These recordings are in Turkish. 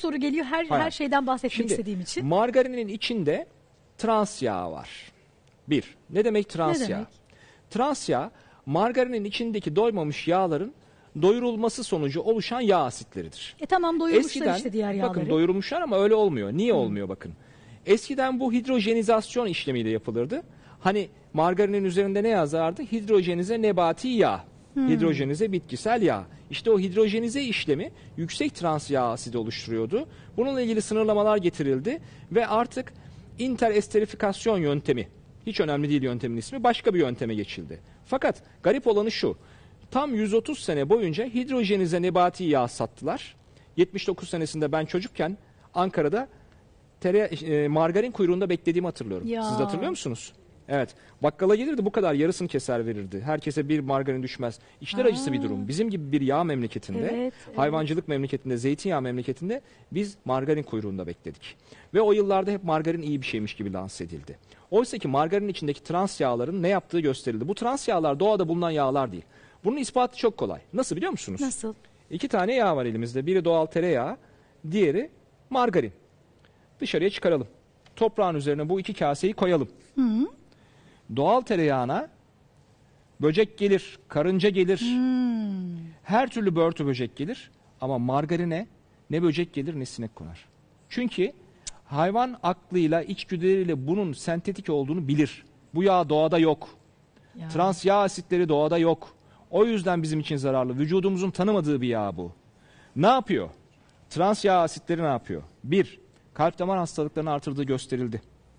soru geliyor her şeyden bahsetmek Şimdi, istediğim için. Margarinin içinde trans yağ var. Bir. Ne demek trans Ne yağ? demek? Trans yağ, margarinin içindeki doymamış yağların doyurulması sonucu oluşan yağ asitleridir. Tamam, doyurmuşlar işte diğer yağları. Bakın doyurmuşlar ama öyle olmuyor. Niye olmuyor bakın. Eskiden bu hidrojenizasyon işlemiyle yapılırdı. Hani margarinin üzerinde ne yazardı? Hidrojenize nebati yağ. Hidrojenize bitkisel yağ. İşte o hidrojenize işlemi yüksek trans yağ asidi oluşturuyordu. Bununla ilgili sınırlamalar getirildi ve artık interesterifikasyon yöntemi, hiç önemli değil yöntemin ismi, başka bir yönteme geçildi. Fakat garip olanı şu. Tam 130 sene boyunca hidrojenize nebati yağ sattılar. 79 senesinde ben çocukken Ankara'da margarin kuyruğunda beklediğimi hatırlıyorum. Ya. Siz de hatırlıyor musunuz? Evet. Bakkala gelirdi, bu kadar yarısını keser verirdi. Herkese bir margarin düşmez. İçler acısı bir durum. Bizim gibi bir yağ memleketinde, hayvancılık memleketinde, zeytinyağı memleketinde biz margarin kuyruğunda bekledik. Ve o yıllarda hep margarin iyi bir şeymiş gibi lanse edildi. Oysa ki margarinin içindeki trans yağların ne yaptığı gösterildi. Bu trans yağlar doğada bulunan yağlar değil. Bunun ispatı çok kolay. Nasıl biliyor musunuz? Nasıl? 2 tane yağ var elimizde. Biri doğal tereyağı, diğeri margarin. Dışarıya çıkaralım. Toprağın üzerine bu 2 kaseyi koyalım. Doğal tereyağına böcek gelir, karınca gelir. Her türlü börtü böcek gelir. Ama margarine ne böcek gelir ne sinek konar. Çünkü hayvan aklıyla, içgüdüleriyle bunun sentetik olduğunu bilir. Bu yağ doğada yok. Ya. Trans yağ asitleri doğada yok. O yüzden bizim için zararlı. Vücudumuzun tanımadığı bir yağ bu. Ne yapıyor? Trans yağ asitleri ne yapıyor? 1. Kalp damar hastalıklarını artırdığı gösterildi.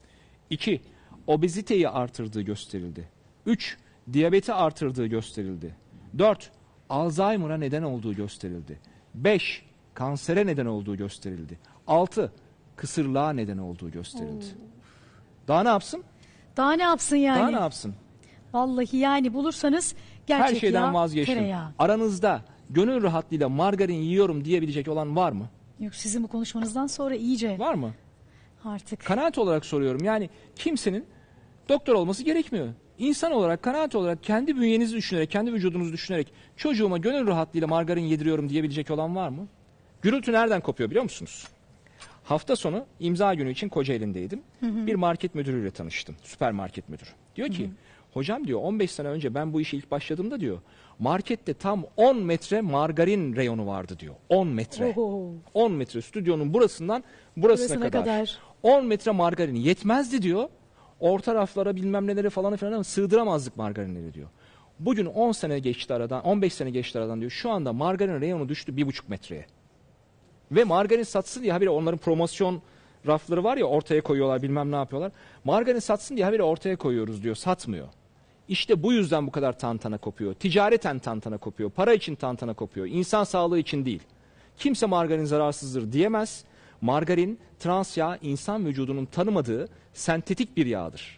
2. Obeziteyi artırdığı gösterildi. 3. Diyabeti artırdığı gösterildi. 4. Alzheimer'a neden olduğu gösterildi. 5. Kansere neden olduğu gösterildi. 6. Kısırlığa neden olduğu gösterildi. Daha ne yapsın? Daha ne yapsın yani? Daha ne yapsın? Vallahi yani bulursanız gerçek Her şeyden yağ, vazgeçtim. tereyağı. Aranızda gönül rahatlığıyla margarin yiyorum diyebilecek olan var mı? Yok, sizin bu konuşmanızdan sonra iyice Var mı? artık. Kanaat olarak soruyorum. Yani kimsenin doktor olması gerekmiyor. İnsan olarak, kanaat olarak kendi bünyenizi düşünerek, kendi vücudunuzu düşünerek çocuğuma gönül rahatlığıyla margarin yediriyorum diyebilecek olan var mı? Gürültü nereden kopuyor biliyor musunuz? Hafta sonu imza günü için Kocaeli'ndeydim. Bir market müdürüyle tanıştım. Süpermarket müdürü. Diyor ki, hocam diyor 15 sene önce ben bu işe ilk başladığımda diyor markette tam 10 metre margarin reyonu vardı diyor. 10 metre. Oho. 10 metre stüdyonun burasından burasına kadar. 10 metre margarin yetmezdi diyor. Orta raflara bilmem neleri falan filan sığdıramazdık margarinleri diyor. Bugün 10 sene geçti aradan, 15 sene geçti aradan diyor. Şu anda margarin reyonu düştü 1,5 metreye. Ve margarin satsın diye habire onların promosyon rafları var ya, ortaya koyuyorlar, bilmem ne yapıyorlar. Margarin satsın diye habire ortaya koyuyoruz diyor, satmıyor. İşte bu yüzden bu kadar tantana kopuyor. Ticareten tantana kopuyor. Para için tantana kopuyor. İnsan sağlığı için değil. Kimse margarin zararsızdır diyemez. Margarin, trans yağ, insan vücudunun tanımadığı sentetik bir yağdır.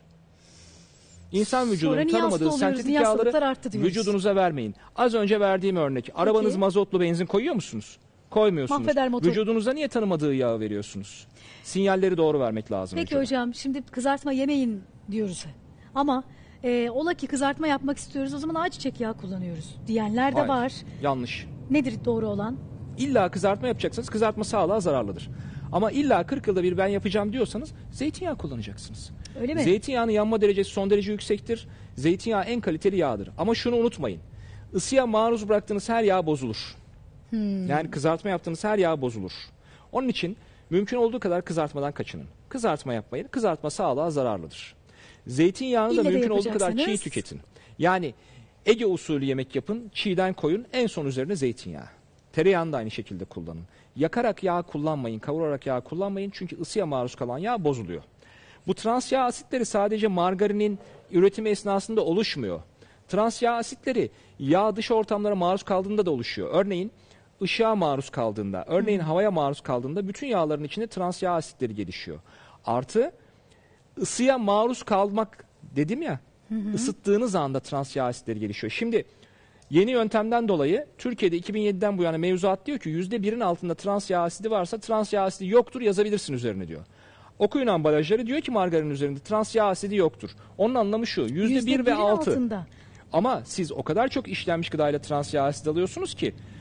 İnsan vücudunun tanımadığı sentetik yağları vücudunuza vermeyin. Az önce verdiğim örnek. Arabanız mazotlu benzin koyuyor musunuz? Koymuyorsunuz. Vücudunuza niye tanımadığı yağı veriyorsunuz? Sinyalleri doğru vermek lazım. Peki hocam, şimdi kızartma yemeyin diyoruz. Ama ola ki kızartma yapmak istiyoruz, o zaman ayçiçek yağı kullanıyoruz diyenler de var. Yanlış. Nedir doğru olan? İlla kızartma yapacaksanız kızartma sağlığa zararlıdır. Ama illa 40 yılda bir ben yapacağım diyorsanız zeytinyağı kullanacaksınız. Öyle mi? Zeytinyağının yanma derecesi son derece yüksektir. Zeytinyağı en kaliteli yağdır. Ama şunu unutmayın. Isıya maruz bıraktığınız her yağ bozulur. Yani kızartma yaptığınız her yağ bozulur. Onun için mümkün olduğu kadar kızartmadan kaçının. Kızartma yapmayın. Kızartma sağlığa zararlıdır. Zeytinyağını da mümkün olduğu kadar çiğ tüketin. Yani Ege usulü yemek yapın, çiğden koyun, en son üzerine zeytinyağı. Tereyağını da aynı şekilde kullanın. Yakarak yağ kullanmayın, kavurarak yağ kullanmayın, çünkü ısıya maruz kalan yağ bozuluyor. Bu trans yağ asitleri sadece margarinin üretimi esnasında oluşmuyor. Trans yağ asitleri yağ dış ortamlara maruz kaldığında da oluşuyor. Örneğin ışığa maruz kaldığında, örneğin havaya maruz kaldığında bütün yağların içinde trans yağ asitleri gelişiyor. Artı ısıya maruz kalmak dedim ya, ısıttığınız anda trans yağ asitleri gelişiyor. Şimdi yeni yöntemden dolayı Türkiye'de 2007'den bu yana mevzuat diyor ki %1'in altında trans yağ asidi varsa trans yağ asidi yoktur, yazabilirsin üzerine diyor. Okuyun ambalajları, diyor ki margarin üzerinde trans yağ asidi yoktur. Onun anlamı şu, %1 ve altı. Ama siz o kadar çok işlenmiş gıdayla trans yağ asidi alıyorsunuz ki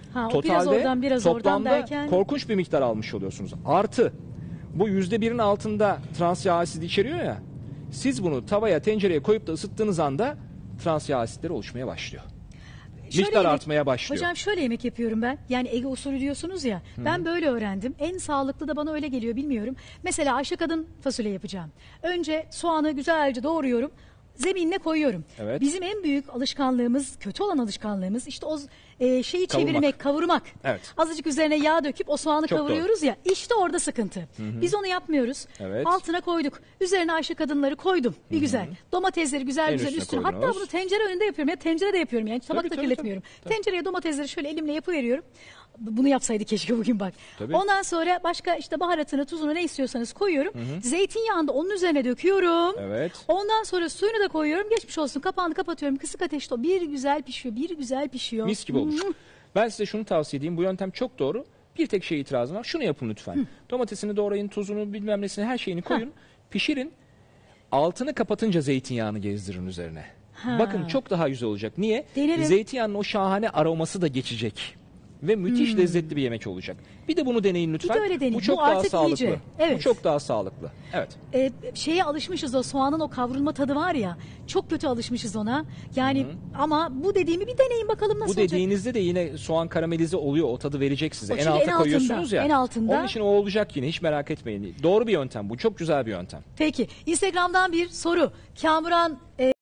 Ha, o biraz Totalde oradan, biraz oradan toplamda derken- korkunç bir miktar almış oluyorsunuz. Artı bu %1'in altında trans yağ asidi içeriyor ya. Siz bunu tavaya, tencereye koyup da ısıttığınız anda trans yağ asitleri oluşmaya başlıyor. Şöyle Miktar artmaya başlıyor. Hocam şöyle yemek yapıyorum ben. Yani Ege usulü diyorsunuz ya. Ben böyle öğrendim. En sağlıklı da bana öyle geliyor, bilmiyorum. Mesela Ayşe kadın fasulye yapacağım. Önce soğanı güzelce doğruyorum. Zeminine koyuyorum. Evet. Bizim en büyük alışkanlığımız, kötü olan alışkanlığımız işte o şeyi Kavurmak. çevirmek, kavurmak. Evet. Azıcık üzerine yağ döküp o soğanı Çok kavuruyoruz ya. İşte orada sıkıntı. Biz onu yapmıyoruz. Evet. Altına koyduk. Üzerine Ayşe kadınları koydum. Bir güzel. Domatesleri güzel En güzel üstüne üstüne. Hatta koydunuz. bunu tencere önünde yapıyorum. Ya tencerede yapıyorum yani. Tabakta tabii, kirletmiyorum. tabii. Tencereye domatesleri şöyle elimle yapıveriyorum. Bunu yapsaydı keşke bugün bak. Tabii. Ondan sonra başka işte baharatını, tuzunu ne istiyorsanız koyuyorum. Zeytinyağını da onun üzerine döküyorum. Evet. Ondan sonra suyunu da koyuyorum. Geçmiş olsun. Kapağını kapatıyorum. Kısık ateşte o bir güzel pişiyor. Bir güzel pişiyor. Mis gibi olur. Ben size şunu tavsiye edeyim. Bu yöntem çok doğru. Bir tek şey itirazım var. Şunu yapın lütfen. Domatesini doğrayın, tuzunu, bilmem nesini, her şeyini koyun. Pişirin. Altını kapatınca zeytinyağını gezdirin üzerine. Bakın çok daha güzel olacak. Niye? Denerim. Zeytinyağının o şahane aroması da geçecek. Ve müthiş lezzetli bir yemek olacak. Bir de bunu deneyin lütfen. Bir de öyle deneyin. Bu çok Bu daha artık sağlıklı. iyice. Evet. Bu çok daha sağlıklı. Evet. Şeye alışmışız, o soğanın o kavrulma tadı var ya, çok kötü alışmışız ona yani. Ama bu dediğimi bir deneyin bakalım nasıl Bu olacak. dediğinizde de yine soğan karamelize oluyor. O tadı verecek size. O En çünkü alta en altında, koyuyorsunuz ya. en altında. Onun için o olacak yine. Hiç merak etmeyin. Doğru bir yöntem bu. Çok güzel bir yöntem. Peki Instagram'dan bir soru. Kamuran